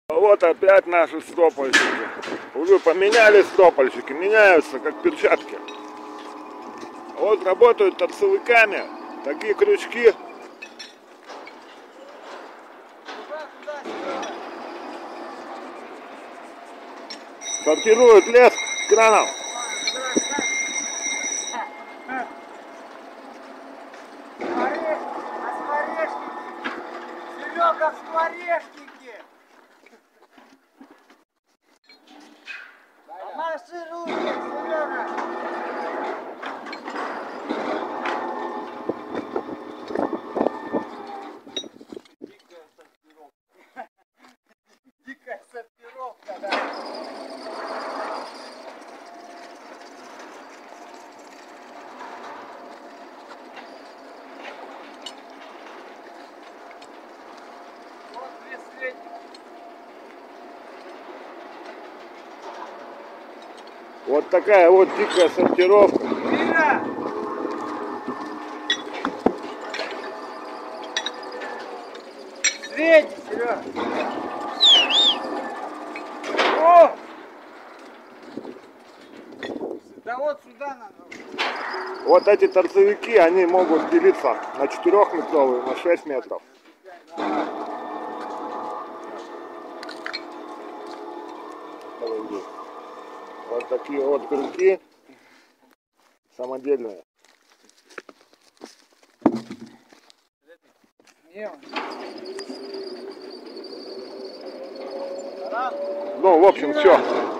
Вот опять наши стопольщики. Уже поменяли стопольщики, меняются как перчатки. Вот работают торцевиками такие крючки. Сортируют лес краном. Серега, в скворечнике! Помаши руки, Серега! Дикая сортировка, да. Вот весь. Вот такая вот дикая сортировка. Мира! Свети, Серега! О! Да вот сюда надо. Вот эти торцевики, они могут делиться на 4-метровые, на 6 метров. Вот такие вот крюки самодельные. Ну, в общем, все.